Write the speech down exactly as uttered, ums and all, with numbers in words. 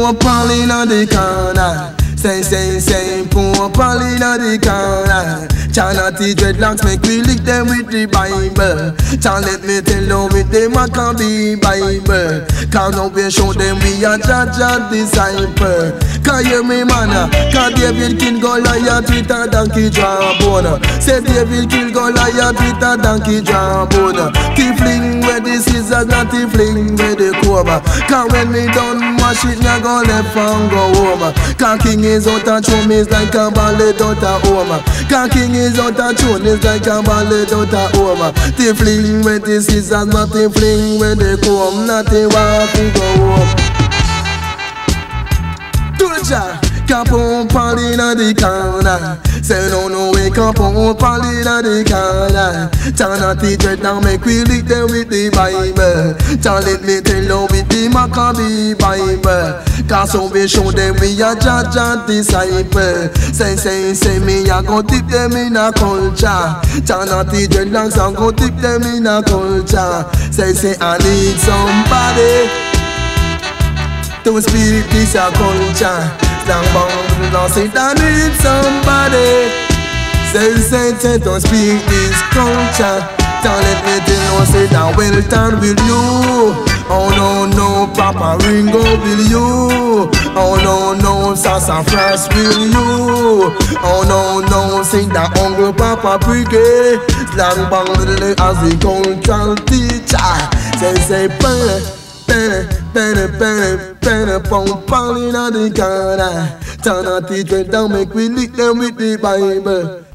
poor Paul inna the corner. Say, say, say, poor Paul inna the corner. Charity dreadlocks make we lick them with the Bible. Child, let me tell you with the Maccabee Bible. Cause now we show them we are judge and disciple. Cause hear me man, cause David kill Goliath with a donkey jawbone. Say David kill Goliath with a donkey jawbone. Tiefling where the scissors, not tiefling where the cobra. Cause when me done mash it, me go left and go home. Cause king is out of tune, is like a ballet out of home. Cause king is out of tune, is like a ballet out of home. Tiefling where the scissors, not tiefling where the comb. Nothing want to go home. Tulja, Capone Paul inna the corner. Say no no way, Capone Paul inna the corner. Charity dread now make we lick them with the Bible. Child, let me tell you with the Maccabee Bible. Cause so we show them we are judge and disciple. Say say say me I go tip them in a culture. Charity dreadlocks I go tip them in a culture. Say say I need somebody to speak this a culture. Slang bang, lost it, I need somebody. Say, say, say, to speak this culture. Don't let me tell you, say that well done will you. Oh no, no, Papa Ringo will you. Oh no, no, Sassafras will you. Oh no, no, sing that Uncle Papa Brigade. Slang bang, as the cultural teacher. Say, say, burn. Penny, penny, penny, penny, pound, pound inna the corner. Charity dread down make we lick them with the Bible.